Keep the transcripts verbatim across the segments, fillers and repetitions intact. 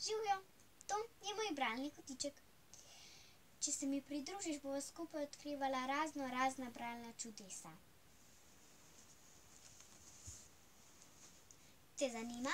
Živjo, to je moj bralni kotiček. Če se mi pridružiš, bova skupaj odkrivala razno razna bralna čudesa. Te zanima?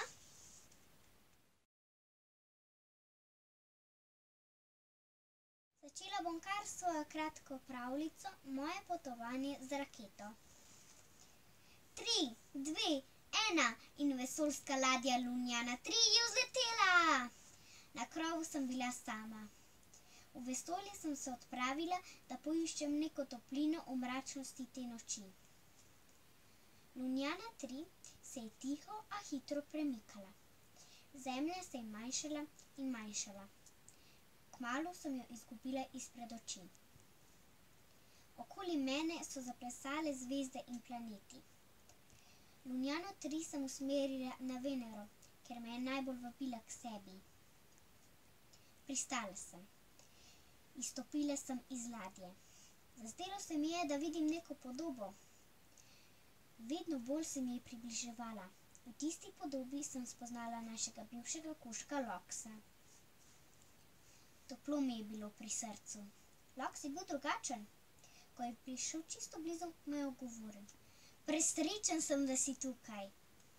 Začela bom kar s svojo kratko pravljico Moje potovanje z raketo. Tri, dve, ena in vesoljska ladja Lunjana tri je vzletela. Na krovu sem bila sama. V vesolje sem se odpravila, da poiščem neko toplino v mračnosti te noči. Lunjana tri se je tiho, a hitro premikala. Zemlja se je manjšala in manjšala. Kmalu sem jo izgubila izpred oči. Okoli mene so zaplesale zvezde in planeti. Lunjano tri sem usmerila na Venero, ker me je najbolj vabila k sebi. Pristala sem. Izstopila sem iz ladje. Zazdelo se mi je, da vidim neko podobo. Vedno bolj se mi je približevala. V tisti podobi sem spoznala našega bivšega kužka Loksa. Toplo mi je bilo pri srcu. Loks je bil drugačen. Ko je prišel čisto blizu, me je ogovoril. Presrečen sem, da si tukaj.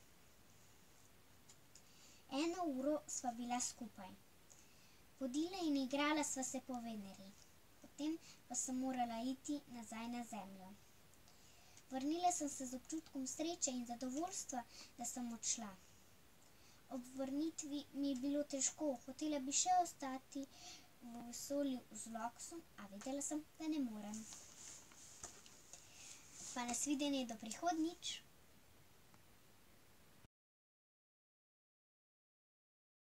Eno uro sva bila skupaj. Hodila in igrala sva se po Veneri. Potem pa sem morala iti nazaj na Zemljo. Vrnila sem se z občutkom sreče in zadovoljstva, da sem odšla. Ob vrnitvi mi je bilo težko, hotela bi še ostati v vesolju z Loksom, a vedela sem, da ne morem. Pa nasvidenje do prihodnjič.